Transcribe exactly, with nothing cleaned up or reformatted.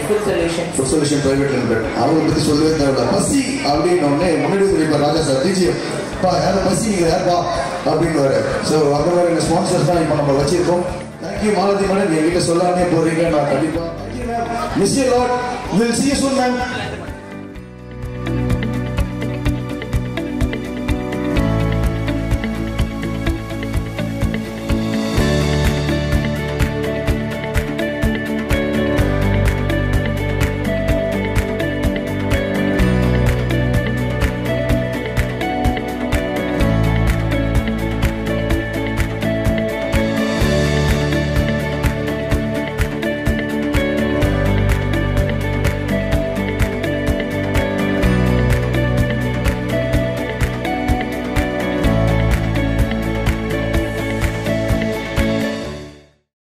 Food Solutions. Food Solution Private Limited. அவங்க பத்தி சொல்லவே தேவையில்ல. பசி அப்படின்னு ஒன்னே முன்னாடி வந்து ராஜா சார் டிஜிஎம் பா யாரும் பசி யாருப்பா அப்படின்னு வர. ஸோ அந்த மாதிரி ஸ்பான்சர்ஸ் தான் இப்போ நம்ம வச்சிருக்கோம். தேங்க்யூ மாலதி மேடம், என் வீட்டில் சொல்லாமே போறீங்க. நான் கண்டிப்பா miss you lot. Will see you soon, ma'am.